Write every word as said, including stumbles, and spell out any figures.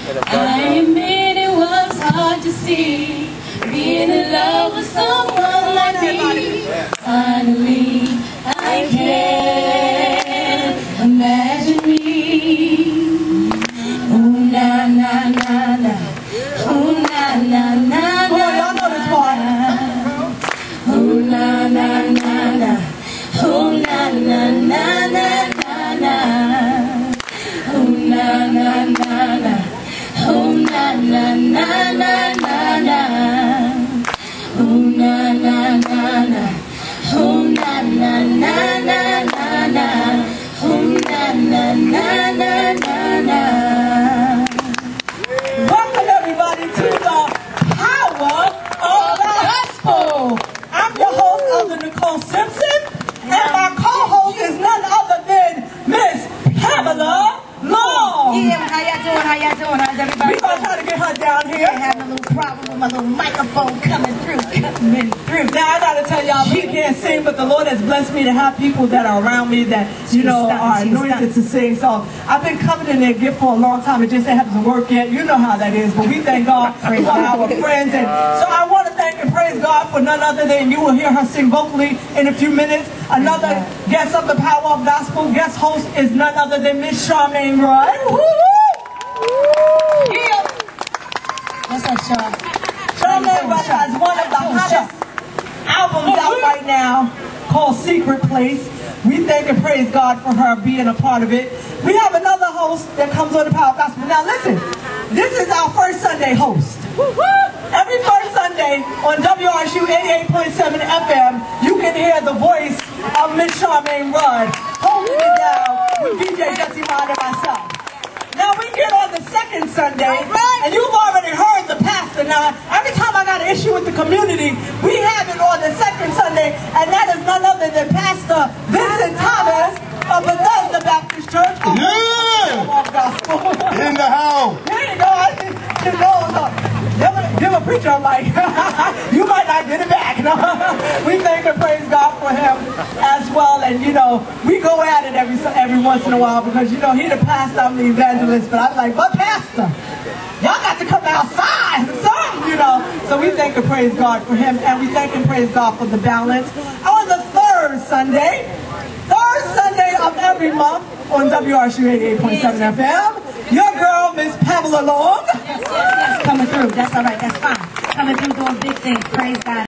I admit it was hard to see, being in love with someone like me. Finally, I can imagine me. Oh na na na na, oh na na na na. Y'all know this part. Oh na na na na, oh na na na na na na. Oh na na na na, oh na na na na na na. Oh na na na na, oh na na na na na na. Oh na na na na na na. Welcome everybody to the Power of the Gospel. I'm your host, Elder Nicole Simpson, and my co-host is none other than Miss Pamela Long. Yeah, how y'all doing? How y'all doing? How's everybody We're gonna try to get her down doing? here. Having a little problem with my little microphone coming through, coming through. Now I gotta tell y'all, we can't sing, but the Lord has blessed me to have people that are around me that, you She's know, stunning, are she's anointed to sing. So I've been coveting their gift for a long time. It just hasn't worked yet. You know how that is. But we thank God for our friends. And so I want to thank and praise God for none other than you will hear her sing vocally in a few minutes. Another guest of the Power of Gospel, guest host is none other than Miss Charmaine Rudd. Yeah. What's up, Sean? Charmaine Rudd has one of the hottest albums out right now called Secret Place. We thank and praise God for her being a part of it. We have another host that comes on the Power of Gospel. Now listen, this is our first Sunday host. Every first Sunday on W R S U eighty-eight point seven F M, you can hear the voice of Miss Charmaine Rudd holding it down with D J Jesse Mond and myself. Now we get on the second Sunday, and you've already heard the pastor. Now, every time I got an issue with the community, we have it on the second Sunday, and that is none other than Pastor Vincent Thomas of Bethesda Baptist Church. Yeah! Gospel. In the house. There you go. I just, you know, so, give, a, give a preacher a mic. You might not get it back. No? We thank and praise God for him as well. And, you know, we go at it every every once in a while because, you know, he the pastor, I'm the evangelist. But I'm like, but pastor, y'all got to come outside or something, you know. So we thank and praise God for him. And we thank and praise God for the balance. On the third Sunday, third Sunday of every month on W R S U eighty-eight point seven F M, your girl, Miss Pamela Long. Yes, yes, yes, coming through. That's all right. That's fine. Coming through doing big things. Praise God.